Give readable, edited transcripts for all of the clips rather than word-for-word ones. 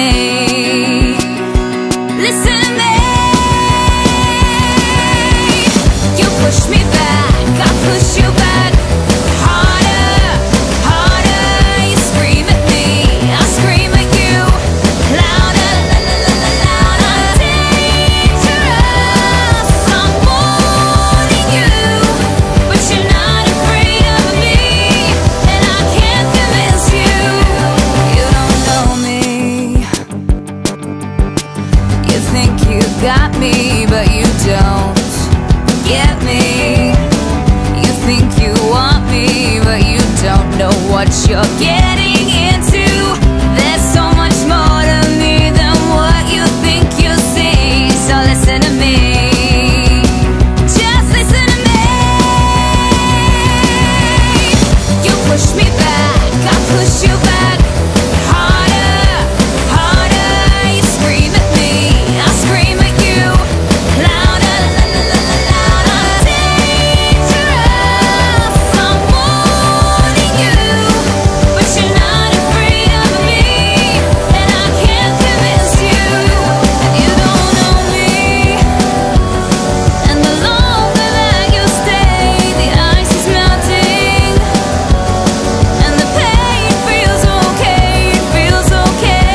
me. Listen to me. You push me back, I push you back. Harder, harder. You scream at me, I scream at you. Louder, louder. Dangerous, I'm warning you. But you're not afraid of me, and I can't convince you. You don't know me. You think you got me, but you don't get me. You think you want me, but you don't know what you're getting into. There's so much more to me than what you think you see. So listen to me. Just listen to me. You push me back, I push you back. Harder, harder. You scream at me, I scream at you. Louder, louder. Dangerous, I'm warning you. But you're not afraid of me, and I can't convince you. And you don't know me. And the longer that you stay, the ice is melting, and the pain feels okay, it feels okay.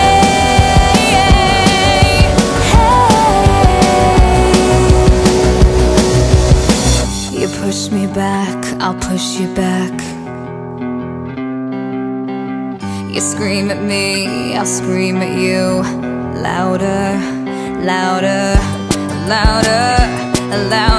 Hey. You push me back, I'll push you back. You scream at me, I'll scream at you. Louder, louder, louder, louder.